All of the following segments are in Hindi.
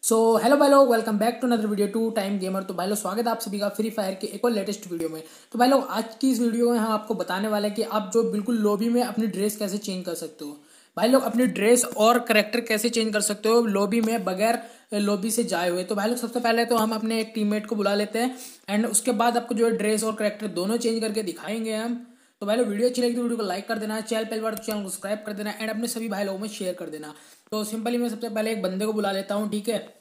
सो हेलो भाई लोग, welcome back to another video two time gamer. तो भाई लोग स्वागत है आप सभी का फ्री फायर के एक और लेटेस्ट वीडियो में। तो भाई लोग आज की इस वीडियो में हम आपको बताने वाले हैं कि आप जो बिल्कुल लॉबी में अपनी ड्रेस कैसे चेंज कर सकते हो। भाई लोग अपनी ड्रेस और करेक्टर कैसे चेंज कर सकते हो लॉबी में बगैर लॉबी से जाए हुए। तो भाई लोग सबसे पहले तो हम अपने एक टीममेट को बुला लेते हैं एंड उसके बाद आपको जो है ड्रेस और करेक्टर दोनों चेंज करके दिखाएंगे हम। तो भाई लोग वीडियो अच्छी लगी तो वीडियो को लाइक कर देना, चैनल पहली बार तो चैनल को सब्सक्राइब कर देना एंड अपने सभी भाई लोगों में शेयर कर देना। तो सिंपली मैं सबसे पहले एक बंदे को बुला लेता हूँ, ठीक है।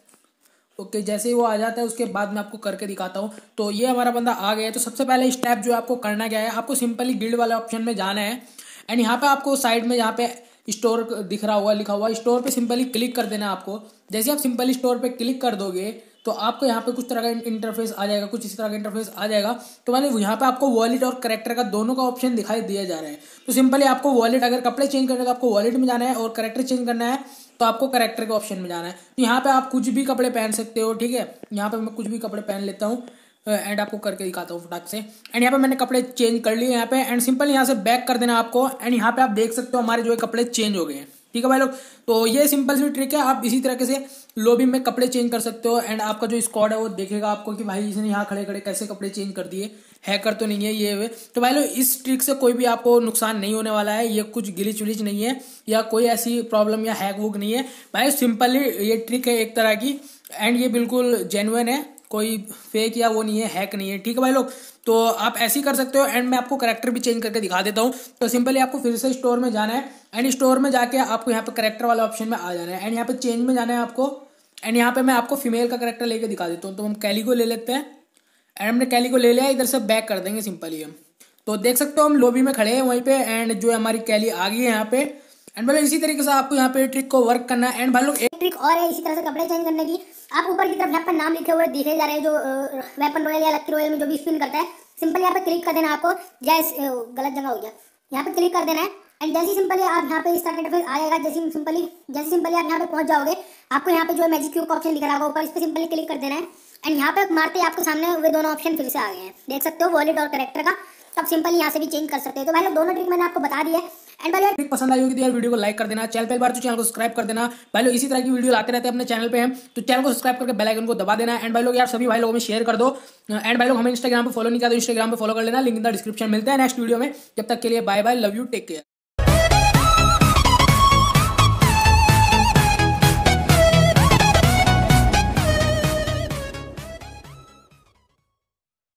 ओके जैसे ही वो आ जाता है उसके बाद मैं आपको करके दिखाता हूँ। तो ये हमारा बंदा आ गया है। तो सबसे पहले स्टेप जो आपको करना क्या है, आपको सिंपली गिल्ड वाले ऑप्शन में जाना है एंड यहाँ पे आपको साइड में यहाँ पे स्टोर दिख रहा हुआ लिखा हुआ स्टोर पे सिंपली क्लिक कर देना है आपको। जैसे आप सिंपली स्टोर पे क्लिक कर दोगे तो आपको यहाँ पे कुछ तरह का इंटरफेस आ जाएगा, कुछ इस तरह का इंटरफेस आ जाएगा। तो मैंने यहाँ पे आपको वॉलेट और करेक्टर का दोनों का ऑप्शन दिखाई दिया जा रहा है। तो सिंपली आपको वॉलेट, अगर कपड़े चेंज करने का आपको वॉलेट में जाना है और करेक्टर चेंज करना है तो आपको करेक्टर के ऑप्शन में जाना है। तो यहाँ पे आप कुछ भी कपड़े पहन सकते हो, ठीक है। यहाँ पे मैं कुछ भी कपड़े पहन लेता हूँ एंड आपको करके दिखाता हूँ फटाक से। एंड यहाँ पे मैंने कपड़े चेंज कर लिए यहाँ पे एंड सिंपल यहाँ से बैक कर देना आपको एंड यहाँ पे आप देख सकते हो हमारे जो है कपड़े चेंज हो गए हैं, ठीक है भाई लोग। तो ये सिंपल सी ट्रिक है, आप इसी तरीके से लॉबी में कपड़े चेंज कर सकते हो एंड आपका जो स्क्वाड है वो देखेगा आपको कि भाई इसने यहाँ खड़े खड़े कैसे कपड़े चेंज कर दिए, हैकर तो नहीं है ये वे। तो भाई लोग इस ट्रिक से कोई भी आपको नुकसान नहीं होने वाला है, ये कुछ गिलिच विलिच नहीं है या कोई ऐसी प्रॉब्लम या हैक वुक नहीं है भाई। सिंपली ये ट्रिक है एक तरह की एंड ये बिल्कुल जेन्युइन है, कोई फेक या वो नहीं है, हैक नहीं है, ठीक है भाई लोग। तो आप ऐसे ही कर सकते हो एंड मैं आपको करेक्टर भी चेंज करके दिखा देता हूँ। तो सिंपली आपको फिर से स्टोर में जाना है एंड स्टोर में जाके आपको यहाँ पे करेक्टर वाला ऑप्शन में आ जाना है एंड यहाँ पे चेंज में जाना है आपको एंड यहाँ पे मैं आपको फीमेल का करेक्टर लेके दिखा देता हूँ। तो हम कैली को ले लेते हैं एंड हमने कैली को ले लिया, इधर से बैक कर देंगे सिंपली हम। तो देख सकते हो हम लॉबी में खड़े हैं वहीं पे एंड जो हमारी कैली आ गई है यहाँ पे एंड भाई इसी तरीके से आपको यहाँ पे ट्रिक को वर्क करना है। एंड भाई लोग एक ट्रिक और है इसी तरह से कपड़े चेंज करने की। आप ऊपर की तरफ यहाँ पर नाम लिखे हुए दिखे जा रहे हैं जो वेपन रॉयल या लकी रॉयल में जो भी स्पिन करता है, सिंपली यहाँ पे क्लिक कर देना आपको। जैसे गलत जगह हो गया, यहाँ पे क्लिक कर देना है एंड जैसे सिंपली आप यहाँ पे इस तरह का इंटरफेस आएगा। जैसे सिंपली आप यहाँ पे पहुंच जाओगे, आपको यहाँ पे जो है मैजिक क्यूब का ऑप्शन दिख रहा होगा ऊपर, इस पर सिंपली क्लिक कर देना है एंड यहाँ पे मारते ही आपको सामने वे दोनों ऑप्शन फिर से आ गए हैं, देख सकते हो वॉलेट और करेक्टर का। तो आप सिंपली यहाँ से भी चेंज कर सकते हो। तो भाई लोग दोनों ट्रिक मैंने आपको बता दी है एंड भाई ट्रिक पसंद आई होगी तो यार वीडियो को लाइक कर देना, चैनल पहली बार तो चैनल को सब्सक्राइब कर देना। भाई लोग इसी तरह की वीडियो लाते रहते हैं अपने चैनल पे हम, तो चैनल को सब्सक्राइब करके बेल आइकन को दबा देना एंड भाई लोग यार सभी भाई लोगों में शेयर कर दो एंड भाई लोग हमें इंस्टाग्राम पे फॉलो नहीं किया तो इंस्टाग्राम पे फॉलो कर लेना, लिंक इन द डिस्क्रिप्शन। मिलते हैं नेक्स्ट वीडियो में, जब तक के लिए bye bye, love you, take care.